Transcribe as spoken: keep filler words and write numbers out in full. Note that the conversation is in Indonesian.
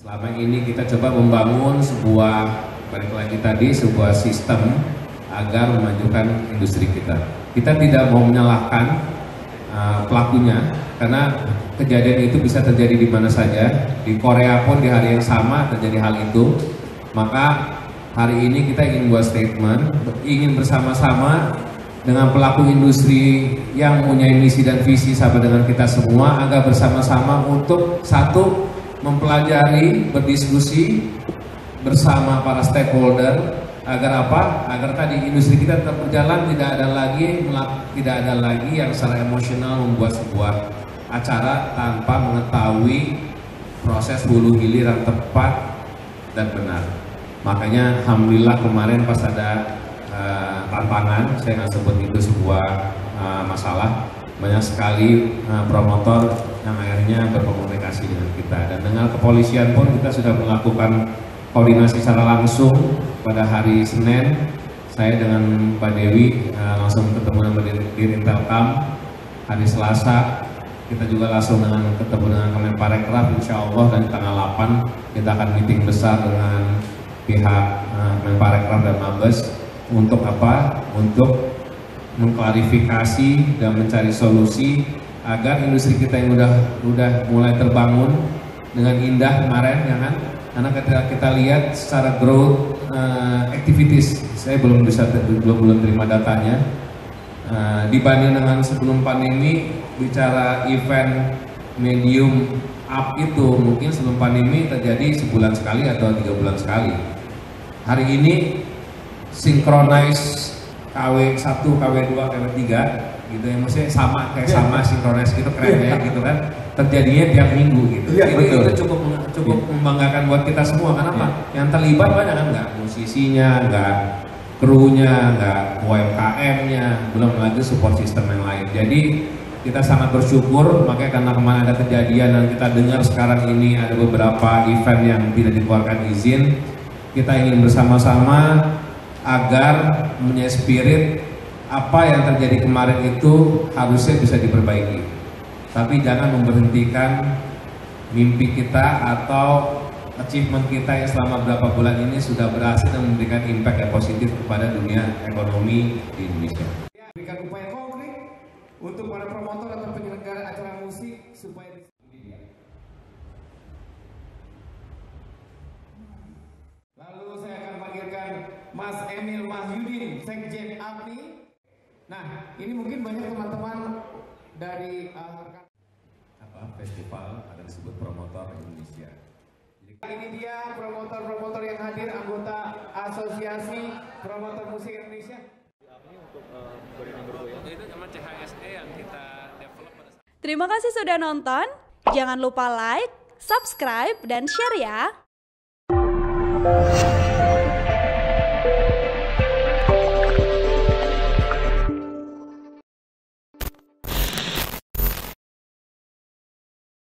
Selama ini kita coba membangun sebuah, balik lagi tadi, sebuah sistem agar memajukan industri kita. Kita tidak mau menyalahkan uh, pelakunya, karena kejadian itu bisa terjadi di mana saja. Di Korea pun di hari yang sama terjadi hal itu. Maka hari ini kita ingin buat statement, ingin bersama-sama dengan pelaku industri yang punya misi dan visi sama dengan kita semua, agar bersama-sama untuk satu, mempelajari, berdiskusi bersama para stakeholder agar apa? Agar tadi industri kita tetap berjalan, tidak ada lagi tidak ada lagi yang secara emosional membuat sebuah acara tanpa mengetahui proses hulu hilir yang tepat dan benar. Makanya alhamdulillah kemarin pas ada uh, tantangan, saya nggak sebut itu sebuah uh, masalah, banyak sekali uh, promotor yang akhirnya berkomunikasi dengan kita, dan dengan kepolisian pun kita sudah melakukan koordinasi secara langsung. Pada hari Senin saya dengan Pak Dewi uh, langsung ketemu dengan Dirintelkam. Hari Selasa kita juga langsung dengan ketemu dengan Kemenparekraf, insya Allah, dan tanggal delapan kita akan meeting besar dengan pihak uh, Kemenparekraf dan Mabes untuk apa? Untuk mengklarifikasi dan mencari solusi agar industri kita yang udah udah mulai terbangun dengan indah kemarin, ya kan? Karena ketika kita lihat secara growth uh, activities, saya belum bisa belum belum terima datanya. Uh, dibanding dengan sebelum pandemi, bicara event medium up itu mungkin sebelum pandemi terjadi sebulan sekali atau tiga bulan sekali. Hari ini synchronize K W satu, K W dua, K W tiga gitu ya, maksudnya sama kayak sama sinkronis gitu, keren ya gitu kan, terjadinya tiap minggu gitu. Ya, itu, itu cukup cukup ya. Membanggakan buat kita semua. Kenapa? Ya. Yang terlibat banyak kan, nggak musisinya, nggak krunya, nggak U M K M-nya, belum lagi support system yang lain. Jadi kita sangat bersyukur, makanya karena kemarin ada kejadian dan kita dengar sekarang ini ada beberapa event yang tidak dikeluarkan izin, kita ingin bersama-sama agar punya spirit apa yang terjadi kemarin itu harusnya bisa diperbaiki, tapi jangan memberhentikan mimpi kita atau achievement kita yang selama beberapa bulan ini sudah berhasil dan memberikan impact yang positif kepada dunia ekonomi di Indonesia. Berikan upaya konkret untuk para promotor atau penyelenggara acara musik supaya lalu saya akan panggilkan Mas Emil Mahyudin, Sekjen A P I. Nah, ini mungkin banyak teman-teman dari uh, apa festival ada disebut promotor Indonesia. Jadi, ini dia promotor-promotor yang hadir, anggota Asosiasi Promotor Musik Indonesia. Itu sama C H S E yang kita develop pada saat. Terima kasih sudah nonton. Jangan lupa like, subscribe, dan share ya.